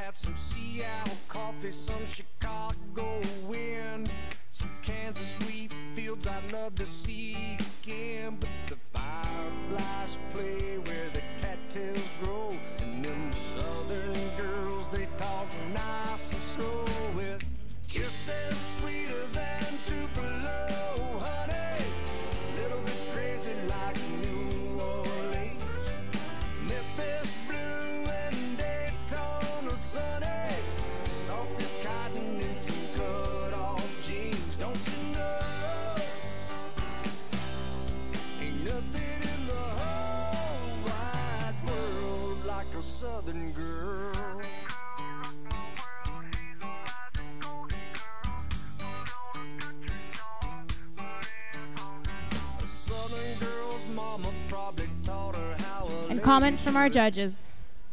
got some Seattle coffee, some Chicago wind, some Kansas wheat fields I'd love to see again. But the fireflies play where the cattails grow, and them southern girls, they talk nice and slow with kisses sweeter than Tupelo, honey. A little bit crazy like New Orleans, Memphis blue and Daytona sunny, soft as cotton and some cut-off jeans. Don't you know, ain't nothing in the whole wide world like a southern girl. And comments from our judges.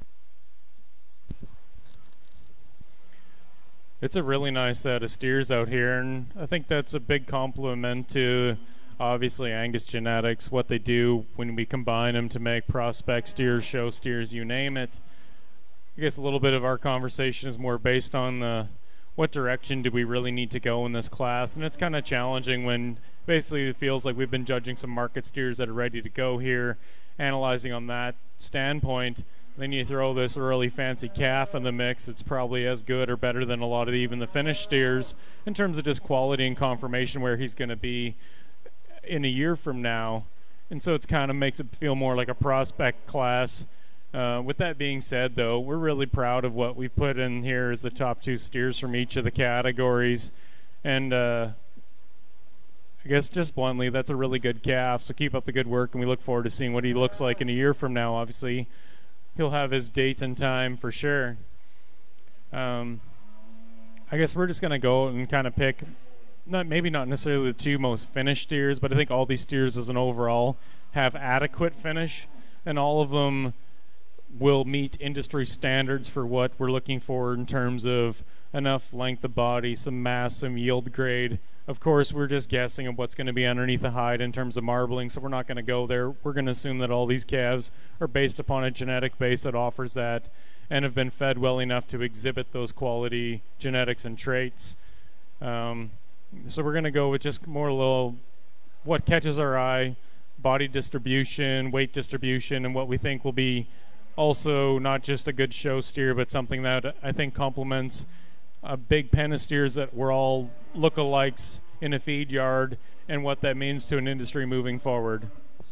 It's a really nice set of steers out here, and I think that's a big compliment to obviously Angus Genetics, what they do when we combine them to make prospect steers, show steers, you name it. I guess a little bit of our conversation is more based on what direction do we really need to go in this class, and it's kind of challenging when basically it feels like we've been judging some market steers that are ready to go here, analyzing on that standpoint. Then you throw this early fancy calf in the mix. It's probably as good or better than a lot of even the finished steers in terms of just quality and confirmation where he's going to be in a year from now. And so it kind of makes it feel more like a prospect class. With that being said, though, we're really proud of what we've put in here as the top two steers from each of the categories. And I guess just bluntly, that's a really good calf. So keep up the good work, and we look forward to seeing what he looks like in a year from now. Obviously, he'll have his date and time for sure. I guess we're just going to go and kind of pick, maybe not necessarily the two most finished steers, but I think all these steers as an overall have adequate finish, and all of them will meet industry standards for what we're looking for in terms of enough length of body, some mass, some yield grade. Of course, we're just guessing of what's going to be underneath the hide in terms of marbling, so we're not going to go there. We're going to assume that all these calves are based upon a genetic base that offers that and have been fed well enough to exhibit those quality genetics and traits. So we're going to go with just more little what catches our eye, body distribution, weight distribution, and what we think will be also not just a good show steer, but something that I think complements a big pen of steers that we're all lookalikes in a feed yard, and what that means to an industry moving forward.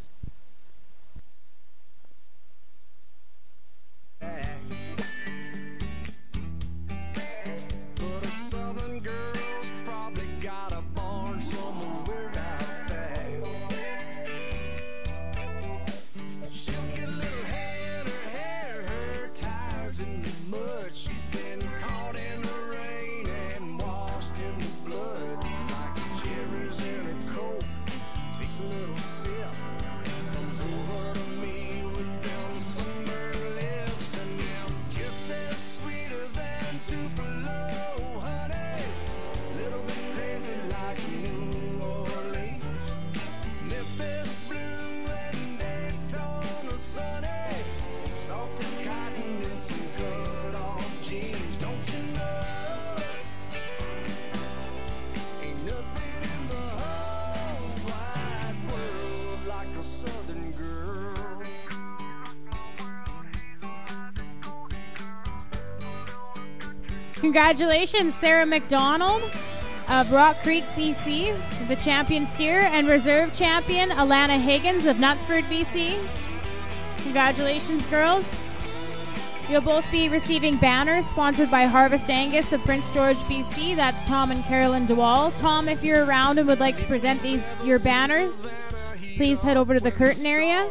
Congratulations, Sarah McDonald of Rock Creek, BC, the champion steer, and reserve champion Alana Higgins of Knutsford, BC. Congratulations, girls. You'll both be receiving banners sponsored by Harvest Angus of Prince George, BC. That's Tom and Carolyn DeWall. Tom, if you're around and would like to present your banners, please head over to the curtain area.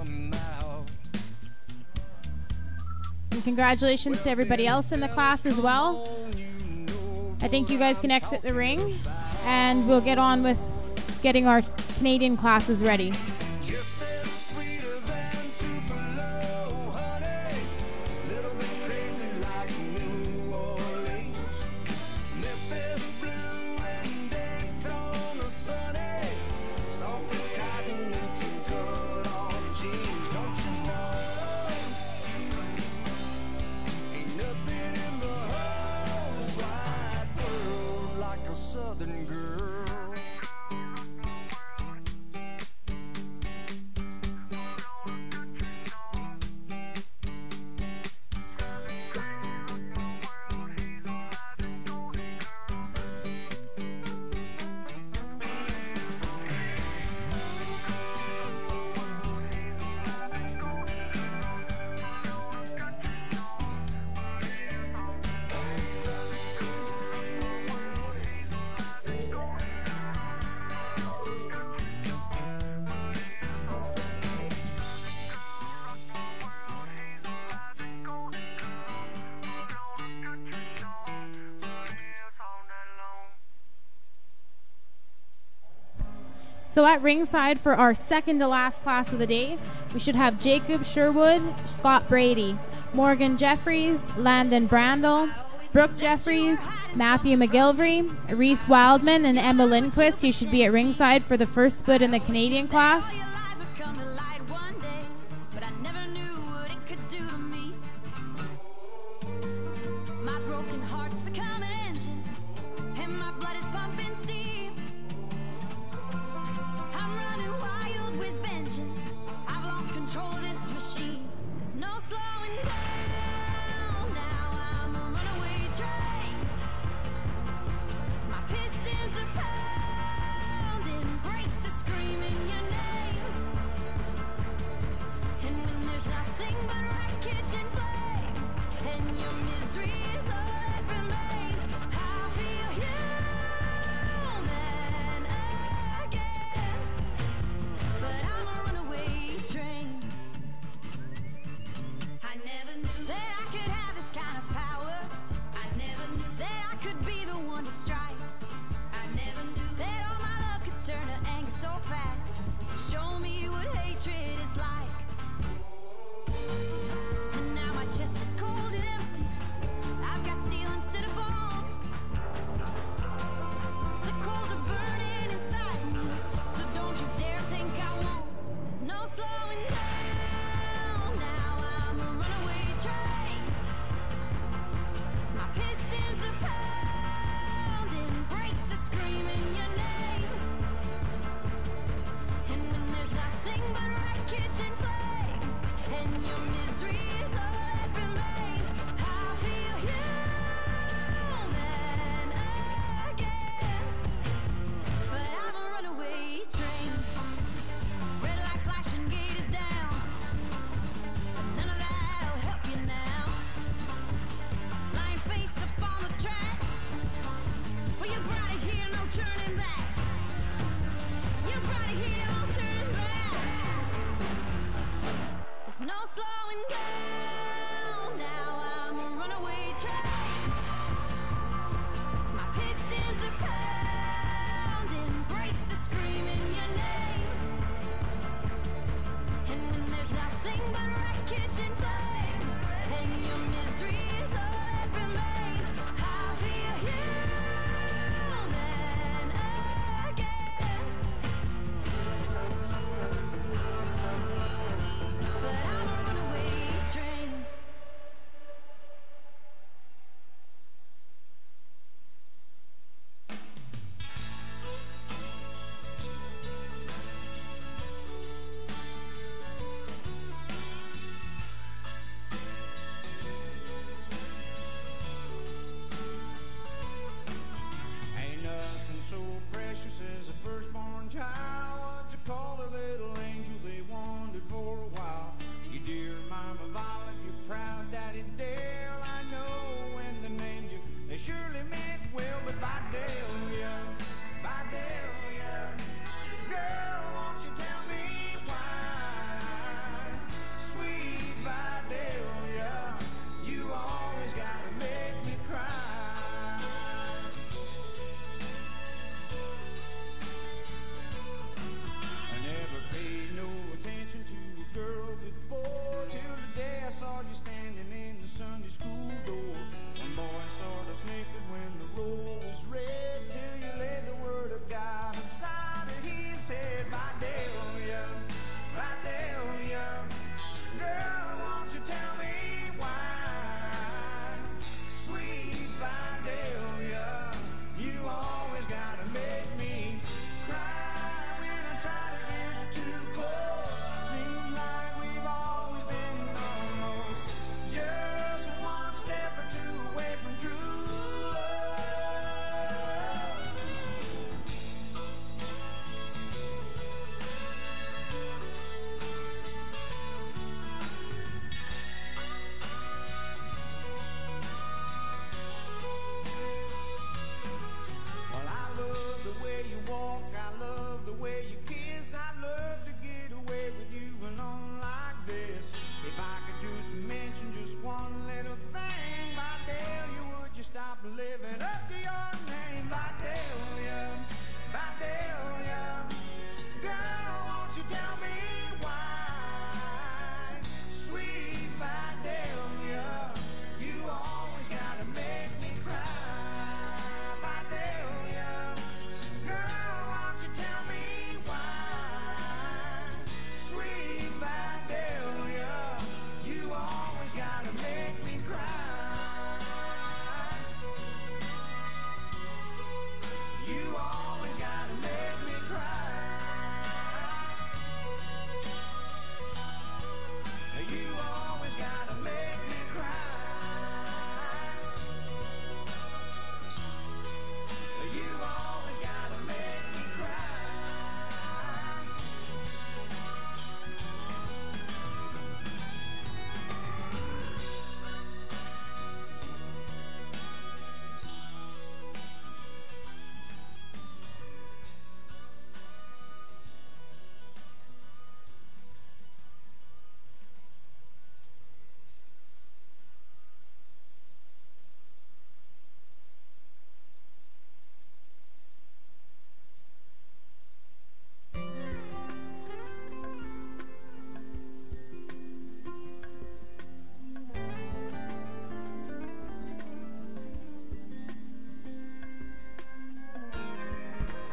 And congratulations to everybody else in the class as well. I think you guys can exit the ring, and we'll get on with getting our Canadian classes ready. Ain't nothing in the southern girl. So at ringside for our second to last class of the day, we should have Jacob Sherwood, Scott Brady, Morgan Jeffries, Landon Brandel, Brooke Jeffries, Matthew McGilvery, Reese Wildman, and Emma Lindquist. You should be at ringside for the first split in the Canadian class. I've got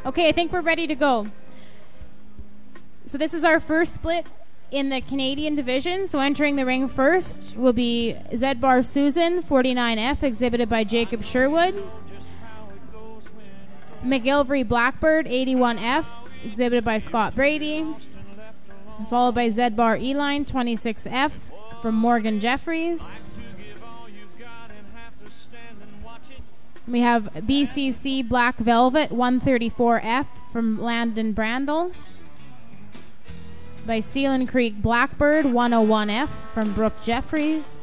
Okay, I think we're ready to go. So this is our first split in the Canadian division. So entering the ring first will be Z-Bar Susan, 49F, exhibited by Jacob Sherwood. McGillivray Blackbird, 81F, exhibited by Scott Brady. Followed by Z-Bar E-Line, 26F, from Morgan Jeffries. We have BCC Black Velvet, 134F, from Landon Brandel. By Sealand Creek Blackbird, 101F, from Brooke Jeffries.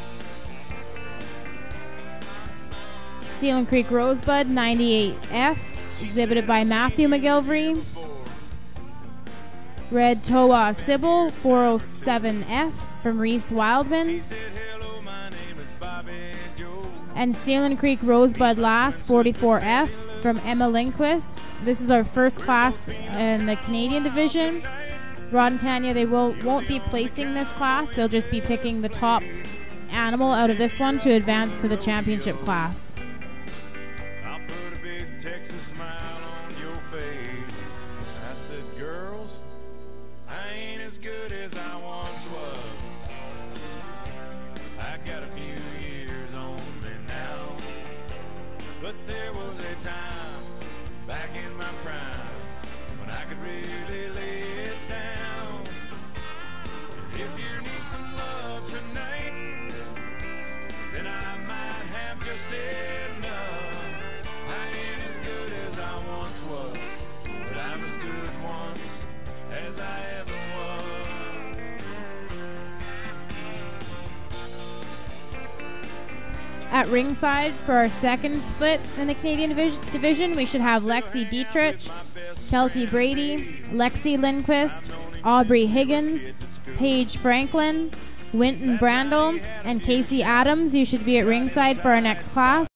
Sealand Creek Rosebud, 98F, exhibited by Matthew McGillivray. Red Toa Sybil, 407F, from Reese Wildman. And Sealand Creek Rosebud Lass, 44F, from Emma Lindquist. This is our first class in the Canadian division. Rod and Tanya, they won't be placing this class. They'll just be picking the top animal out of this one to advance to the championship class. I'll put a big Texas smile on your face. I said, girls, I ain't as good as I once was. I got a few years on me now, but there was a time back in my prime when I could really lay it down. If you need some love tonight, then I might have just enough. I ain't as good as I once was, but I'm as good once as I ever was. At ringside for our second split in the Canadian division, we should have Lexi Dietrich, Kelty Brady, Lexi Lindquist, Aubrey Higgins, Paige Franklin, Winton Brandel, and Casey Adams. You should be at ringside for our next class.